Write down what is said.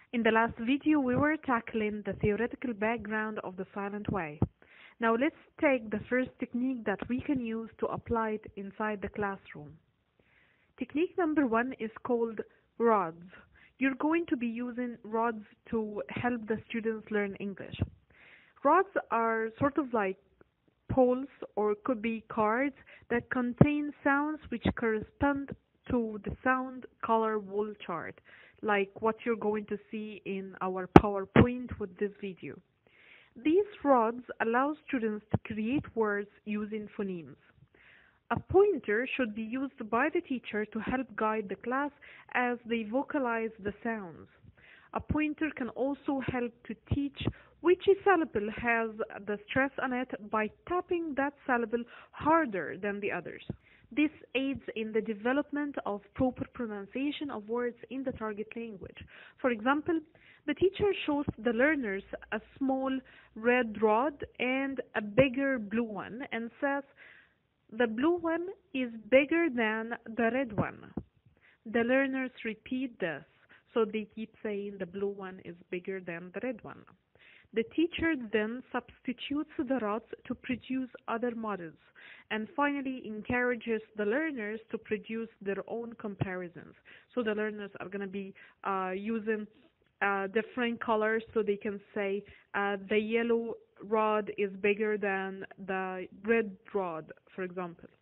In the last video, we were tackling the theoretical background of the silent way. Now let's take the first technique that we can use to apply it inside the classroom. Technique number one is called rods. You're going to be using rods to help the students learn English. Rods are sort of like poles or could be cards that contain sounds which correspond to the sound color wall chart, like what you're going to see in our PowerPoint with this video. These rods allow students to create words using phonemes. A pointer should be used by the teacher to help guide the class as they vocalize the sounds. A pointer can also help to teach which syllable has the stress on it by tapping that syllable harder than the others. This aids in the development of proper pronunciation of words in the target language. For example, the teacher shows the learners a small red rod and a bigger blue one and says, "The blue one is bigger than the red one." The learners repeat this, so they keep saying the blue one is bigger than the red one. The teacher then substitutes the rods to produce other models and finally encourages the learners to produce their own comparisons. So the learners are going to be using different colors so they can say the yellow rod is bigger than the red rod, for example.